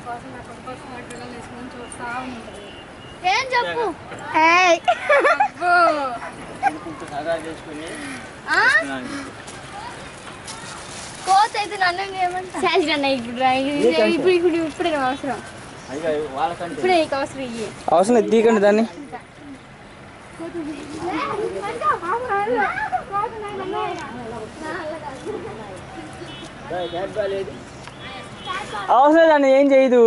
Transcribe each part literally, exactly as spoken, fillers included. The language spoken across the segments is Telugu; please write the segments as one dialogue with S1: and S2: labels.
S1: ఏం చెప్పు కోచ్ అయితే నన్ను ఏమంటా ఇప్పుడు ఇప్పుడు ఇప్పుడే అవసరం ఇప్పుడే నీకు అవసరం ఇయ్యి
S2: అవసరం తీకండి దాన్ని అవసరం దాన్ని ఏం చేయదు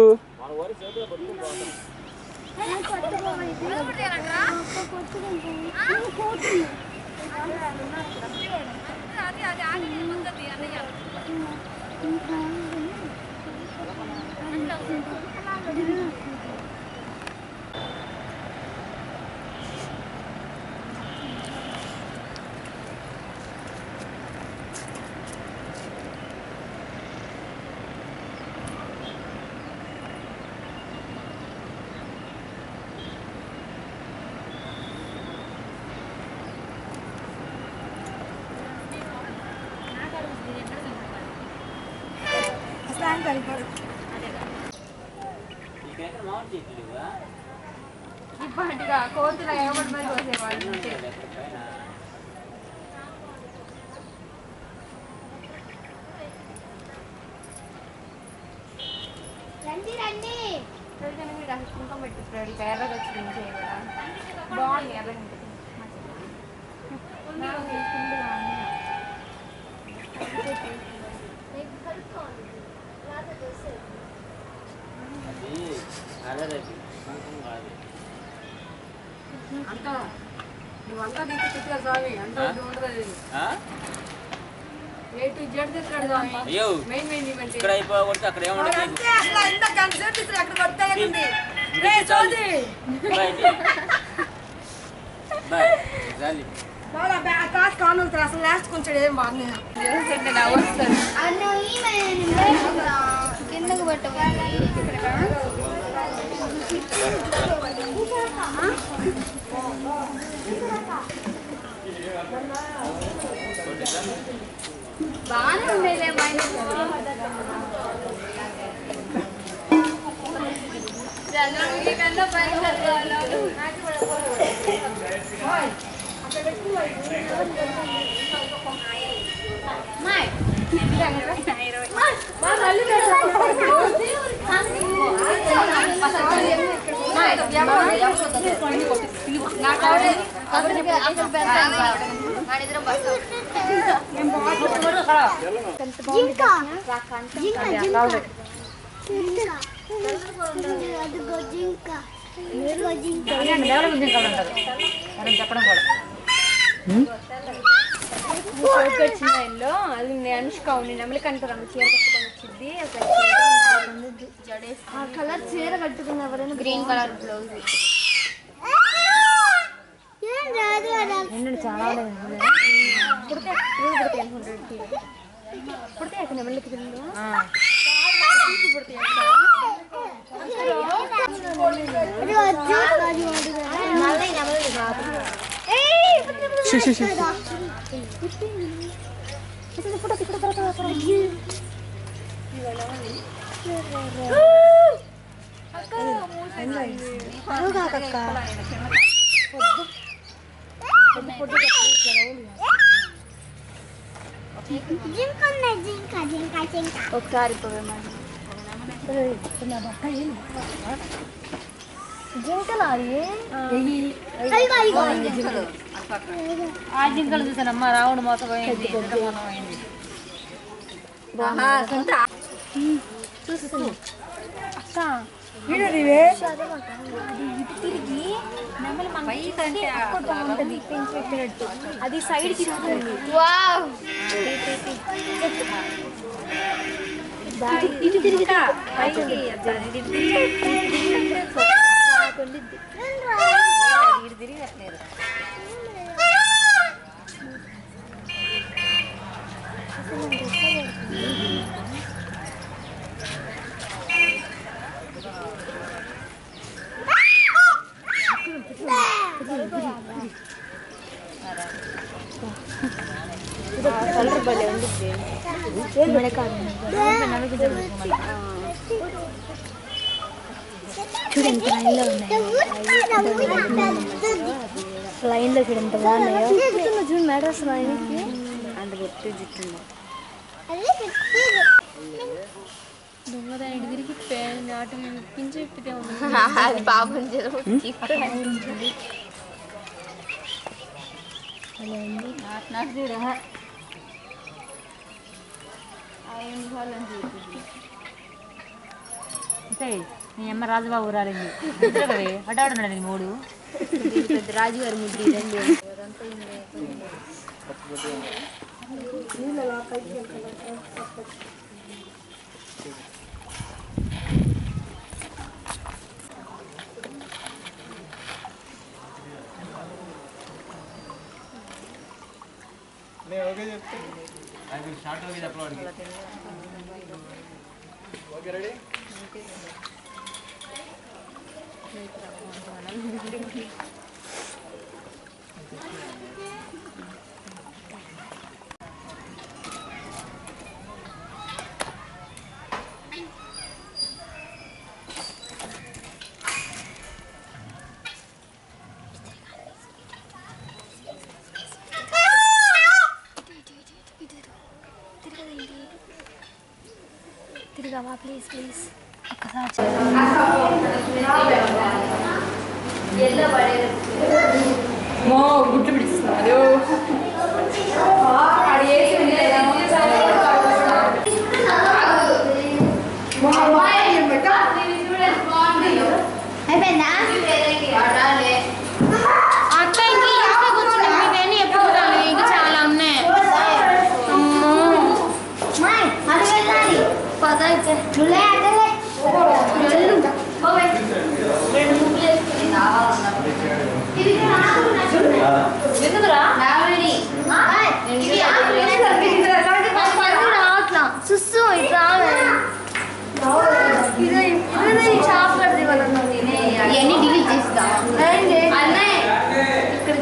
S1: ఇప్పటిగా కోతులు ఎవరి మరి కోసేవాళ్ళు రండి రండి కుంకం పెట్టిస్తాడు ఎర్రగా వచ్చి బాగుంది ఎర్రగా అంతా నువ్వంతా నీకు తిట్టుగా స్వామి అంతా ఉండదు ఏ టు జెడ్ తిట్టాడు స్వామి మెయిన్ మెయిన్ ఈవెంట్ ఇక్కడ అయిపోతే అక్కడ ఏముండదు అంతే అసలు ఇంత కన్సెప్ట్ ఇస్తే అక్కడ కొట్టేయండి రే సోది బై జాలి బాలా బా కాస్ కానల్ త్రాసం లాస్ట్ కొంచెం ఏం బాగుంది చేస్తుంటే నా వస్తాడు అన్న ఈమె కిందకు పెట్టవాలి బాగానే ఉండేలే కన్నా పైన చెప్పడం కూడా వచ్చిందో అది అనుష్క ఉండి నెమలి కంటారు చీర కట్టుకొని వచ్చింది కలర్ చీర కట్టుకున్న ఎవరైనా గ్రీన్ కలర్ బ్లౌజ్ చాలా పుడితే హండ్రెడ్కి పుడితే అక్కడ నెమలికి తిండు ఒకసారి జింకలు ఆ జింకలు చూసానమ్మా రావణ మోసం పోయింది తిరిగి బాగుంటది పెంచి పెట్టినట్టు అది సైడ్ తిరుగుతుంది ఇటు తిరిగి తిరిగి పెట్టలేదు కలర్ భలే ఉంది చూడు ఎంత లైన్లో ఉన్నాయో లైన్లో చూడు ఎంత బాగున్నాయో చూడు మేడస్ లైన్కి అంత గొప్ప జుట్టు దొంగదాని తిరిగి ఆటో పించి చెప్పితే అది పాపం నాకు చూడ
S3: నీ అమ్మ రాజుబాబు రాలేదు కదే అటాడున్నాడు నీ మూడు
S1: పెద్ద రాజుగారి ముద్దు రండి
S2: ఓకే రెడీ
S1: తిరిగావా ప్లీజ్ ప్లీజ్
S3: గుడ్లు పిడుస్తున్నారు
S1: అయిపోయిందా అక్క ఇంక ఇంకా కూర్చుంటే మీరేని ఎప్పుడు రాలి ఇంక చాలా ఉన్నాయి సుస్సు ఇట్లా ఇవన్నీ డిలీట్ చేస్తా ఇక్కడ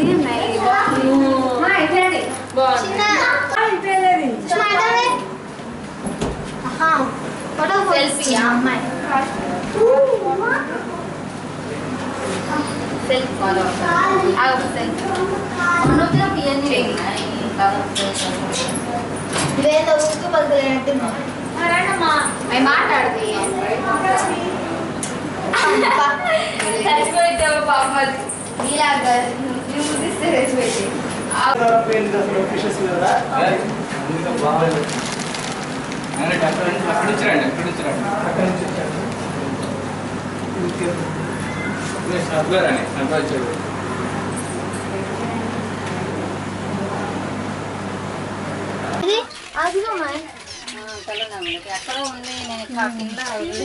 S1: ఫోటో సెల్ఫీ అమ్మాయి సెల్ఫీ ఇవేందో ఉక్కు పలుకులేనట్టు అవి మాట్లాడుతుంది నీలాగా ముద్దిస్తే రెచ్చిపెట్టి
S2: అక్కడ నుంచి రండి అక్కడ నుంచి రండి అక్కడ నుంచి అబ్బారాని అబ్బాయి వచ్చాడు
S3: ఎక్కడ ఉంది నేను కింద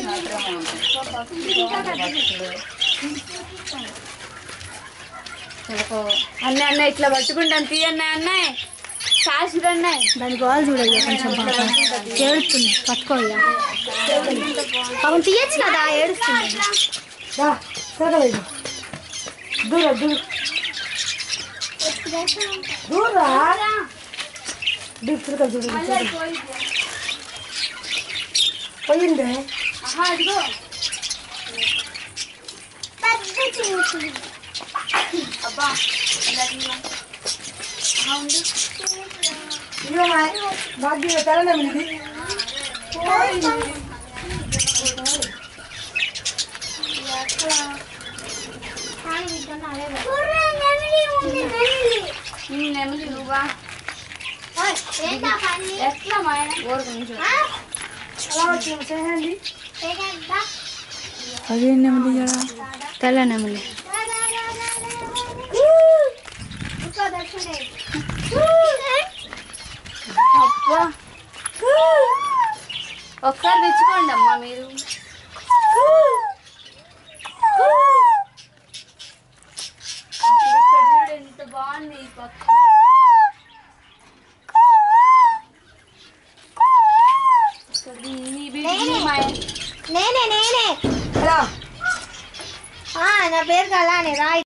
S1: అన్న అన్న ఇట్లా పట్టుకుంటాను తీయన్న అన్నాయ్ శాశ్వత అన్నాయ్ దాని గోల్ చూడయ్యా కొంచెం పాపం ఏడుస్తుంది పట్టుకోయ్యా పాపం తీయచ్చు కదా ఏడుస్తుంది దూర దూర దూరా చూడు పోయిందే అదిగో అబ్బా భాగ్య తెలంగాణ నెమలి నువ్వా ఎట్లా మా
S3: అదే నెమలి
S1: తెల్ల నెమలి అబ్బా ఒకసారి తెచ్చుకోండి అమ్మా మీరు ఎంత బాగుంది ఈ పక్క నేనే నేనే హలో నా పేరు కలానే రా